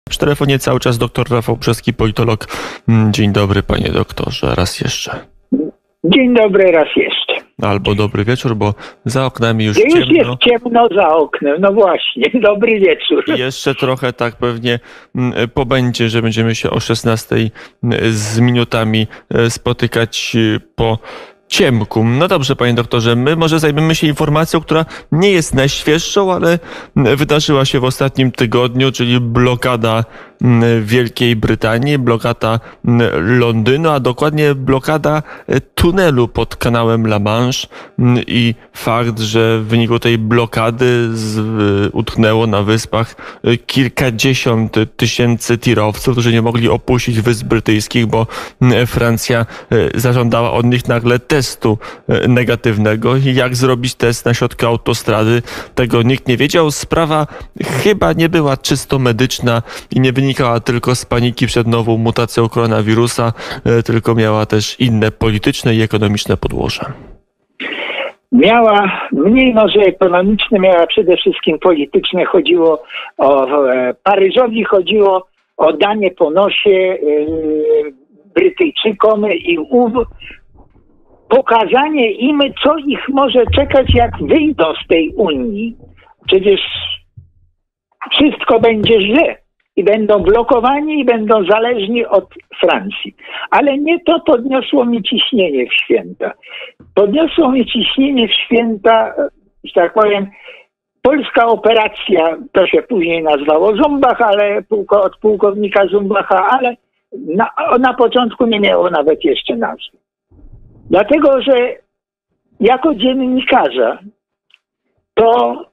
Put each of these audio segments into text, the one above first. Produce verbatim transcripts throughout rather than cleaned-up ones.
Przy telefonie cały czas dr Rafał Brzeski, politolog. Dzień dobry, panie doktorze, raz jeszcze. Dzień dobry, raz jeszcze. Albo dobry wieczór, bo za oknami już, już ciemno. Już jest ciemno za oknem, no właśnie. Dobry wieczór. I jeszcze trochę tak pewnie pobędzie, że będziemy się o szesnastej z minutami spotykać po ciemku. No dobrze, panie doktorze, my może zajmiemy się informacją, która nie jest najświeższą, ale wydarzyła się w ostatnim tygodniu, czyli blokada Wielkiej Brytanii, blokada Londynu, a dokładnie blokada tunelu pod kanałem La Manche i fakt, że w wyniku tej blokady z, utknęło na wyspach kilkadziesiąt tysięcy tirowców, którzy nie mogli opuścić Wysp Brytyjskich, bo Francja zażądała od nich nagle testu negatywnego. I jak zrobić test na środku autostrady, tego nikt nie wiedział. Sprawa chyba nie była czysto medyczna i nie wynikała tylko z paniki przed nową mutacją koronawirusa, tylko miała też inne polityczne i ekonomiczne podłoże. Miała, mniej może ekonomiczne, miała przede wszystkim polityczne. Chodziło o Paryżowi, chodziło o danie po nosie Brytyjczykom i ów pokazanie im, co ich może czekać, jak wyjdą z tej Unii. Przecież wszystko będzie źle i będą blokowani i będą zależni od Francji. Ale nie to podniosło mi ciśnienie w święta. Podniosło mi ciśnienie w święta, że tak powiem, polska operacja, to się później nazwało Zumbach, ale pułko, od pułkownika Zumbacha, ale na, na początku nie miało nawet jeszcze nazwy. Dlatego, że jako dziennikarza to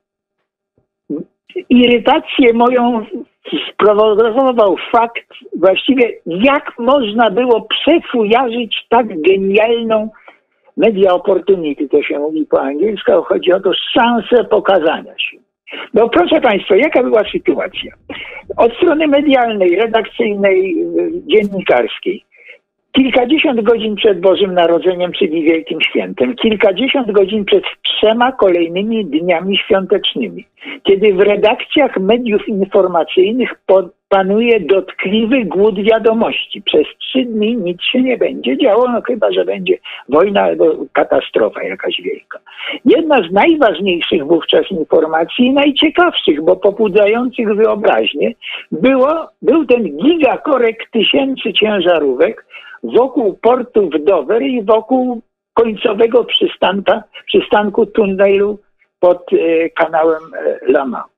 irytację moją sprowokował fakt właściwie, jak można było przefujarzyć tak genialną media opportunity, to się mówi po angielsku, chodzi o to szansę pokazania się. No proszę państwa, jaka była sytuacja? Od strony medialnej, redakcyjnej, dziennikarskiej. Kilkadziesiąt godzin przed Bożym Narodzeniem, czyli Wielkim Świętem, kilkadziesiąt godzin przed trzema kolejnymi dniami świątecznymi, kiedy w redakcjach mediów informacyjnych panuje dotkliwy głód wiadomości. Przez trzy dni nic się nie będzie działo, no chyba że będzie wojna albo katastrofa jakaś wielka. Jedna z najważniejszych wówczas informacji i najciekawszych, bo pobudzających wyobraźnię, było, był ten gigakorek tysięcy ciężarówek wokół portu w Dover i wokół końcowego przystanka, przystanku tunelu pod e, kanałem e, La Manche.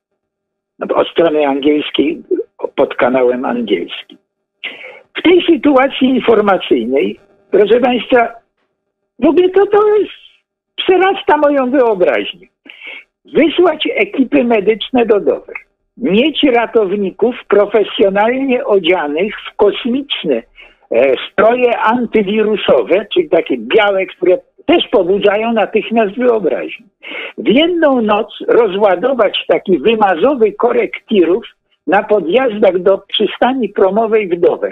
No, od strony angielskiej pod kanałem angielskim. W tej sytuacji informacyjnej, proszę państwa, w ogóle to, to jest, przerasta moją wyobraźnię. Wysłać ekipy medyczne do Dover. Mieć ratowników profesjonalnie odzianych w kosmiczne stroje antywirusowe, czyli takie białe, które też pobudzają natychmiast wyobraźnię. W jedną noc rozładować taki wymazowy korek tirów na podjazdach do przystani promowej w Dover.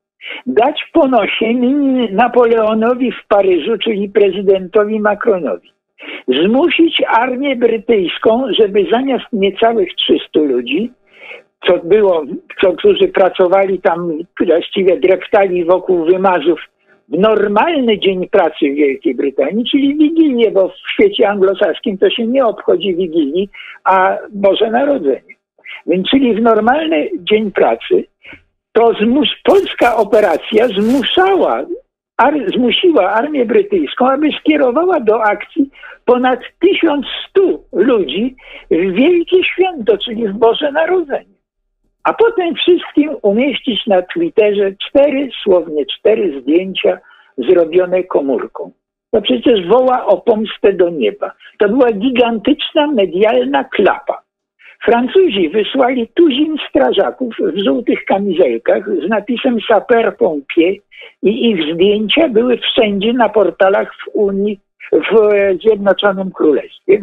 Dać po nosie mini Napoleonowi w Paryżu, czyli prezydentowi Macronowi. Zmusić armię brytyjską, żeby zamiast niecałych trzystu ludzi, co było, co, którzy pracowali tam, właściwie dreptali wokół wymazów w normalny dzień pracy w Wielkiej Brytanii, czyli Wigilię, bo w świecie anglosaskim to się nie obchodzi Wigilii, a Boże Narodzenie. Więc czyli w normalny dzień pracy, to zmus, polska operacja zmuszała, ar, zmusiła armię brytyjską, aby skierowała do akcji ponad tysiąc stu ludzi w Wielkie Święto, czyli w Boże Narodzenie. A potem wszystkim umieścić na Twitterze cztery, słownie cztery zdjęcia zrobione komórką. To przecież woła o pomstę do nieba. To była gigantyczna medialna klapa. Francuzi wysłali tuzin strażaków w żółtych kamizelkach z napisem Sapeur Pompier i ich zdjęcia były wszędzie na portalach w Unii, w Zjednoczonym Królestwie.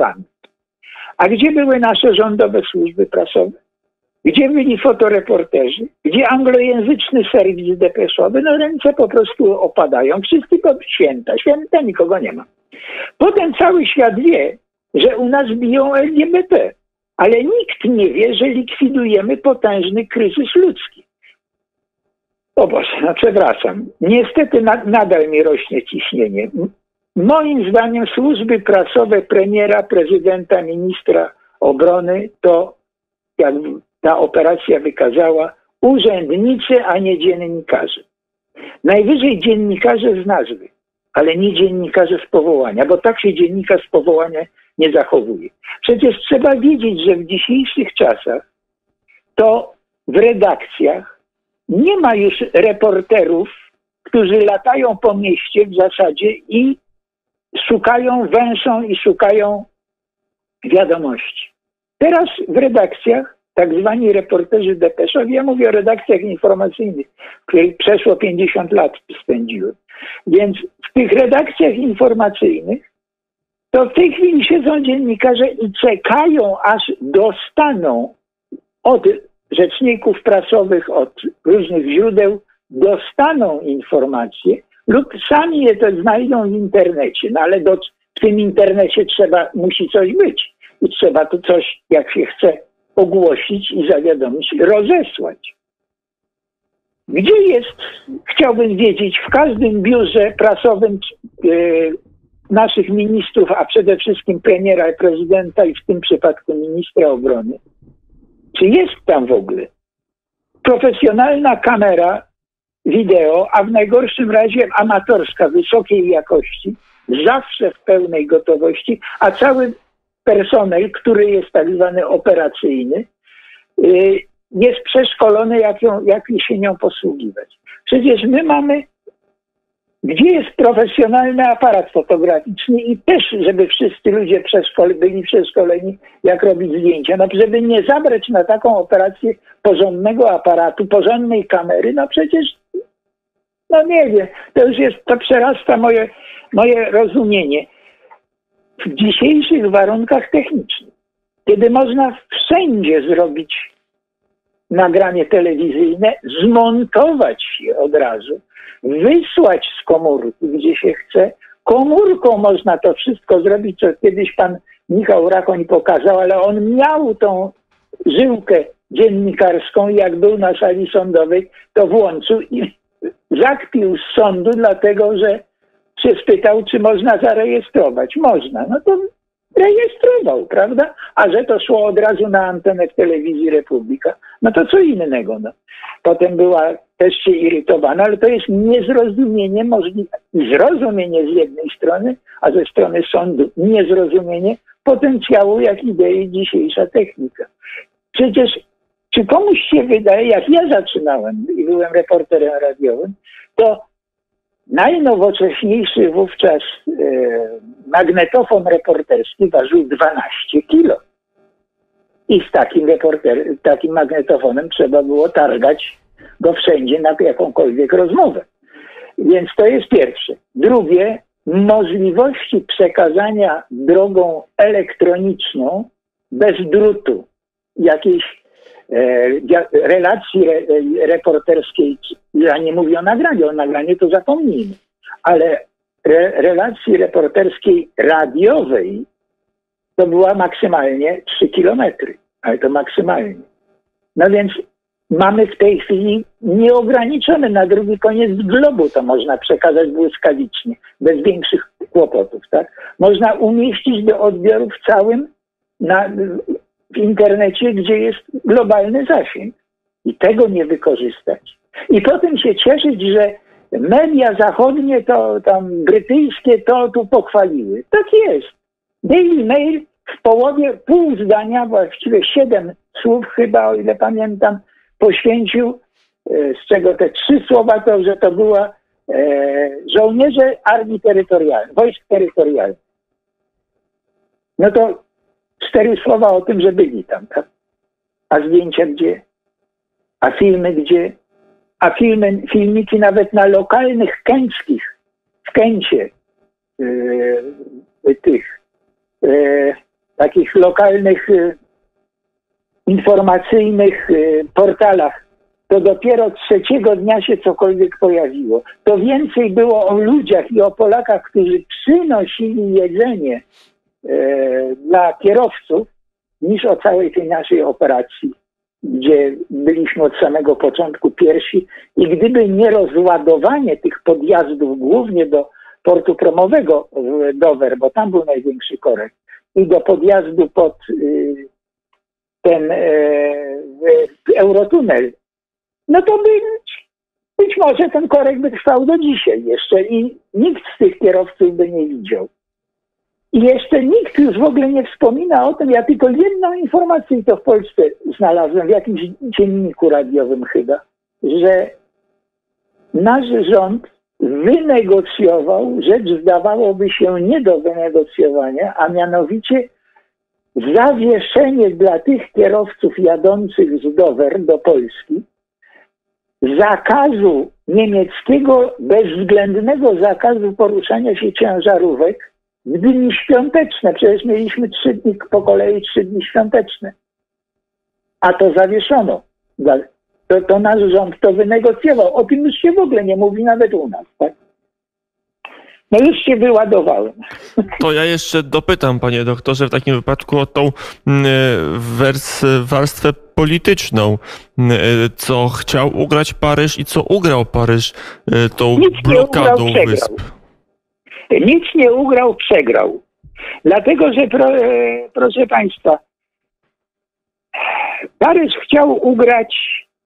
A gdzie były nasze rządowe służby prasowe? Gdzie byli fotoreporterzy? Gdzie anglojęzyczny serwis depeszowy? No ręce po prostu opadają. Wszyscy po święta. Święta nikogo nie ma. Potem cały świat wie, że u nas biją L G B T. Ale nikt nie wie, że likwidujemy potężny kryzys ludzki. O Boże, no przepraszam. Niestety na, nadal mi rośnie ciśnienie. Moim zdaniem służby prasowe premiera, prezydenta, ministra obrony to, jak ta operacja wykazała, urzędnicy, a nie dziennikarze. Najwyżej dziennikarze z nazwy, ale nie dziennikarze z powołania, bo tak się dziennikarz z powołania nie zachowuje. Przecież trzeba wiedzieć, że w dzisiejszych czasach to w redakcjach nie ma już reporterów, którzy latają po mieście w zasadzie i szukają, węszą i szukają wiadomości. Teraz w redakcjach tak zwani reporterzy depeszowi, ja mówię o redakcjach informacyjnych, w których przeszło pięćdziesiąt lat spędziłem. Więc w tych redakcjach informacyjnych to w tej chwili siedzą dziennikarze i czekają, aż dostaną od rzeczników prasowych, od różnych źródeł, dostaną informacje lub sami je to znajdą w internecie. No ale do, w tym internecie trzeba, musi coś być i trzeba to coś, jak się chce, ogłosić i zawiadomić, rozesłać. Gdzie jest, chciałbym wiedzieć, w każdym biurze prasowym yy, naszych ministrów, a przede wszystkim premiera i prezydenta i w tym przypadku ministra obrony, czy jest tam w ogóle profesjonalna kamera wideo, a w najgorszym razie amatorska, wysokiej jakości, zawsze w pełnej gotowości, a cały personel, który jest tak zwany operacyjny, jest przeszkolony, jak, ją, jak się nią posługiwać. Przecież my mamy, gdzie jest profesjonalny aparat fotograficzny i też, żeby wszyscy ludzie przeszkole, byli przeszkoleni, jak robić zdjęcia. No, żeby nie zabrać na taką operację porządnego aparatu, porządnej kamery, no przecież, no nie wiem, to już jest, to przerasta moje, moje rozumienie. W dzisiejszych warunkach technicznych, kiedy można wszędzie zrobić nagranie telewizyjne, zmontować je od razu, wysłać z komórki, gdzie się chce, komórką można to wszystko zrobić, co kiedyś pan Michał Rachoń pokazał, ale on miał tą żyłkę dziennikarską, jak był na sali sądowej, to włączył i zakpił z sądu, dlatego że się spytał, czy można zarejestrować. Można. No to rejestrował, prawda? A że to szło od razu na antenę w telewizji Republika, no to co innego. No. Potem była też się irytowana, ale to jest niezrozumienie możliwe. Zrozumienie z jednej strony, a ze strony sądu niezrozumienie potencjału, jak idei dzisiejsza technika. Przecież czy komuś się wydaje, jak ja zaczynałem i byłem reporterem radiowym, to najnowocześniejszy wówczas e, magnetofon reporterski ważył dwanaście kilo. I z takim, reporter, takim magnetofonem trzeba było targać go wszędzie na jakąkolwiek rozmowę. Więc to jest pierwsze. Drugie, możliwości przekazania drogą elektroniczną bez drutu jakiejś e, relacji re, reporterskiej, ja nie mówię o nagraniu, o nagraniu to zapomnijmy, ale re, relacji reporterskiej radiowej to była maksymalnie trzy kilometry, ale to maksymalnie. No więc mamy w tej chwili nieograniczone, na drugi koniec globu to można przekazać błyskawicznie, bez większych kłopotów, tak? Można umieścić do odbioru w całym na, w internecie, gdzie jest globalny zasięg i tego nie wykorzystać. I potem się cieszyć, że media zachodnie, to tam brytyjskie, to tu pochwaliły. Tak jest. Daily Mail w połowie pół zdania, właściwie siedem słów chyba, o ile pamiętam, poświęcił, z czego te trzy słowa to, że to była e, żołnierze armii terytorialnej, wojsk terytorialnych. No to cztery słowa o tym, że byli tam, tak? A zdjęcia gdzie? A filmy gdzie? A filmy, filmiki nawet na lokalnych kęckich, w Kęcie, e, tych e, takich lokalnych e, informacyjnych e, portalach, to dopiero trzeciego dnia się cokolwiek pojawiło. To więcej było o ludziach i o Polakach, którzy przynosili jedzenie e, dla kierowców, niż o całej tej naszej operacji, gdzie byliśmy od samego początku pierwsi i gdyby nie rozładowanie tych podjazdów głównie do portu promowego w Dover, bo tam był największy korek, i do podjazdu pod y, ten y, Eurotunel, no to by być może ten korek by trwał do dzisiaj jeszcze i nikt z tych kierowców by nie widział. I jeszcze nikt już w ogóle nie wspomina o tym, ja tylko jedną informację i to w Polsce znalazłem, w jakimś dzienniku radiowym chyba, że nasz rząd wynegocjował rzecz zdawałoby się nie do wynegocjowania, a mianowicie zawieszenie dla tych kierowców jadących z Dover do Polski zakazu niemieckiego, bezwzględnego zakazu poruszania się ciężarówek w dni świąteczne. Przecież mieliśmy trzy dni po kolei, trzy dni świąteczne. A to zawieszono. To, to nasz rząd to wynegocjował. O tym już się w ogóle nie mówi nawet u nas, tak? No już się wyładowałem. To ja jeszcze dopytam, panie doktorze, w takim wypadku o tą wers, warstwę polityczną. Co chciał ugrać Paryż i co ugrał Paryż tą Nic blokadą nie ugrał, wysp? Nic nie ugrał, przegrał. Dlatego, że pro, proszę państwa, Paryż chciał ugrać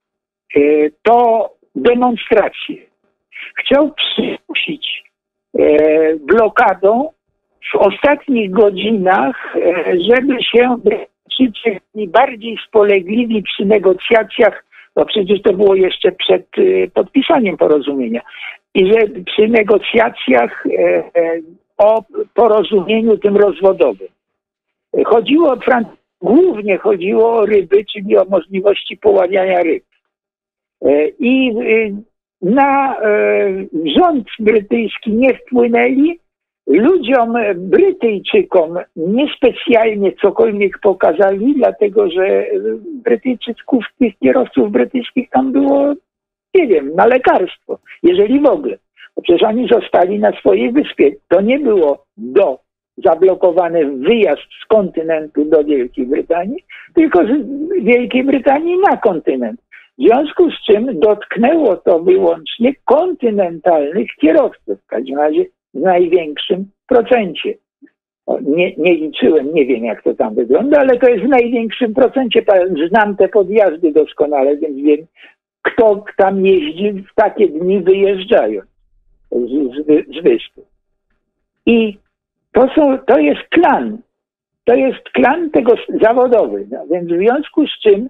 to demonstrację. Chciał przymusić blokadą w ostatnich godzinach, żeby się Brytyjczycy bardziej spolegliwi przy negocjacjach, bo przecież to było jeszcze przed podpisaniem porozumienia, i że przy negocjacjach o porozumieniu tym rozwodowym. Chodziło o głównie chodziło o ryby, czyli o możliwości poławiania ryb. I na rząd brytyjski nie wpłynęli. Ludziom, Brytyjczykom niespecjalnie cokolwiek pokazali, dlatego że Brytyjczyków, tych kierowców brytyjskich tam było, nie wiem, na lekarstwo, jeżeli w ogóle. Bo przecież oni zostali na swojej wyspie. To nie było do zablokowany wyjazd z kontynentu do Wielkiej Brytanii, tylko z Wielkiej Brytanii na kontynent. W związku z czym dotknęło to wyłącznie kontynentalnych kierowców, w każdym razie w największym procencie. Nie, nie liczyłem, nie wiem jak to tam wygląda, ale to jest w największym procencie. Znam te podjazdy doskonale, więc wiem, kto tam jeździ w takie dni wyjeżdżając z, z, z wyspy. I to, są, to jest klan. To jest klan tego zawodowy. No, więc w związku z czym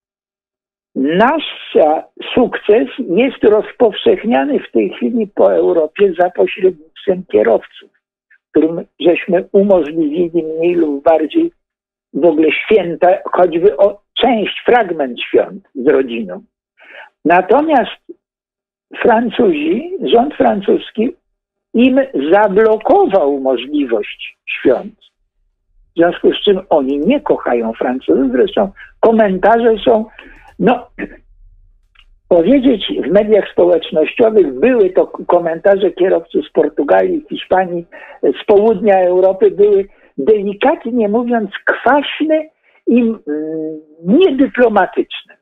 nasz sukces jest rozpowszechniany w tej chwili po Europie za pośrednictwem kierowców, którym żeśmy umożliwili mniej lub bardziej w ogóle święta, choćby o część, fragment świąt z rodziną. Natomiast Francuzi, rząd francuski im zablokował możliwość świąt. W związku z czym oni nie kochają Francuzów. Zresztą komentarze są, no powiedzieć w mediach społecznościowych, były to komentarze kierowców z Portugalii, Hiszpanii, z południa Europy, były delikatnie mówiąc kwaśne i mm, niedyplomatyczne.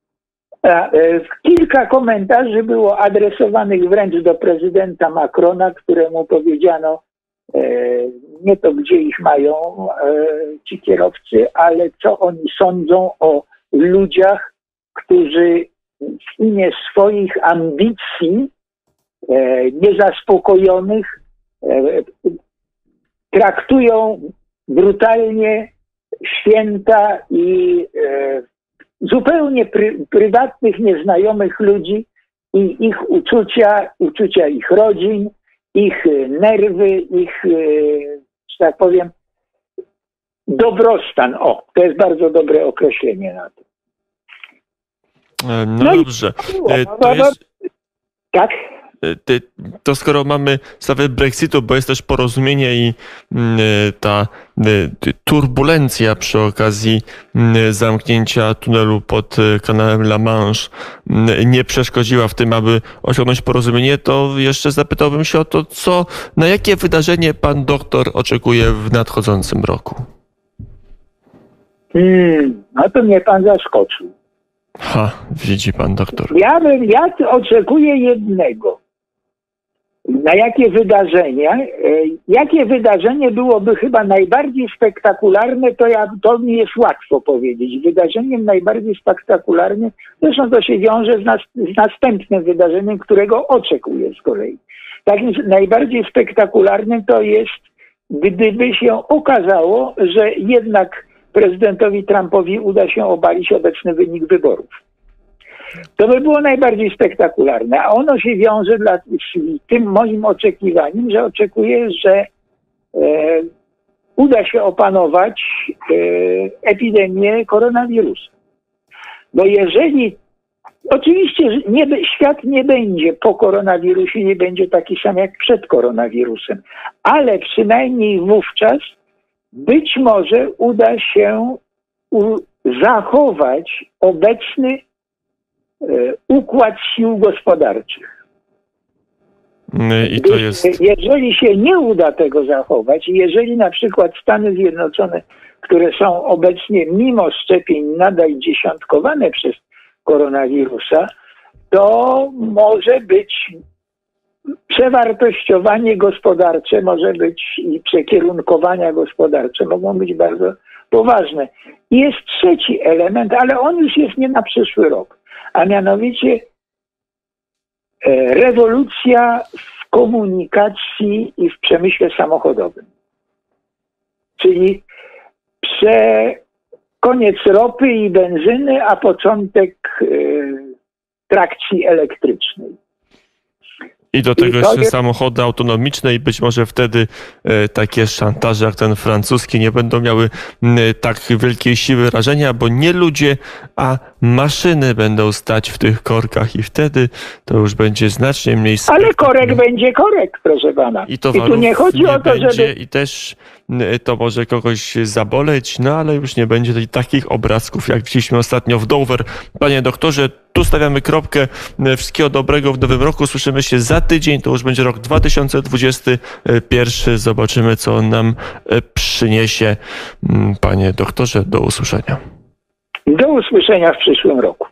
Kilka komentarzy było adresowanych wręcz do prezydenta Macrona, któremu powiedziano nie to, gdzie ich mają ci kierowcy, ale co oni sądzą o ludziach, którzy w imię swoich ambicji niezaspokojonych traktują brutalnie święta i zupełnie pry, prywatnych, nieznajomych ludzi i ich uczucia, uczucia ich rodzin, ich nerwy, ich, że tak powiem, dobrostan. O, to jest bardzo dobre określenie na to. No, no dobrze. I, to to jest... Tak? To skoro mamy sprawę Brexitu, bo jest też porozumienie i ta turbulencja przy okazji zamknięcia tunelu pod kanałem La Manche nie przeszkodziła w tym, aby osiągnąć porozumienie, to jeszcze zapytałbym się o to, co, na jakie wydarzenie pan doktor oczekuje w nadchodzącym roku? Hmm, no to mnie pan zaskoczył. Ha, widzi pan doktor. Ja bym, ja oczekuję jednego. Na jakie wydarzenia, e, jakie wydarzenie byłoby chyba najbardziej spektakularne, to, ja, to mi jest łatwo powiedzieć. Wydarzeniem najbardziej spektakularnym, zresztą to się wiąże z, nas, z następnym wydarzeniem, którego oczekuję z kolei. Takim najbardziej spektakularnym to jest, gdyby się okazało, że jednak prezydentowi Trumpowi uda się obalić obecny wynik wyborów. To by było najbardziej spektakularne, a ono się wiąże dla, z tym moim oczekiwaniem, że oczekuję, że e, uda się opanować e, epidemię koronawirusa. Bo jeżeli, oczywiście nie, świat nie będzie po koronawirusie, nie będzie taki sam jak przed koronawirusem, ale przynajmniej wówczas być może uda się u, zachować obecny układ sił gospodarczych. I to jest... Jeżeli się nie uda tego zachować, jeżeli na przykład Stany Zjednoczone, które są obecnie mimo szczepień nadal dziesiątkowane przez koronawirusa, to może być przewartościowanie gospodarcze, może być i przekierunkowania gospodarcze mogą być bardzo poważne. I jest trzeci element, ale on już jest nie na przyszły rok. A mianowicie rewolucja w komunikacji i w przemyśle samochodowym. Czyli prze, koniec ropy i benzyny, a początek y, trakcji elektrycznej. I do tego I jeszcze jest... samochody autonomiczne i być może wtedy e, takie szantaże jak ten francuski nie będą miały m, tak wielkiej siły rażenia, bo nie ludzie, a maszyny będą stać w tych korkach i wtedy to już będzie znacznie mniej Ale korek będzie korek, proszę pana. I, I tu nie chodzi nie o to, będzie, żeby... I też m, to może kogoś zaboleć, no ale już nie będzie takich obrazków, jak widzieliśmy ostatnio w Dover. Panie doktorze, tu stawiamy kropkę. Wszystkiego dobrego w nowym roku. Słyszymy się za tydzień. To już będzie rok dwa tysiące dwudziesty pierwszy. Zobaczymy, co on nam przyniesie. Panie doktorze, do usłyszenia. Do usłyszenia w przyszłym roku.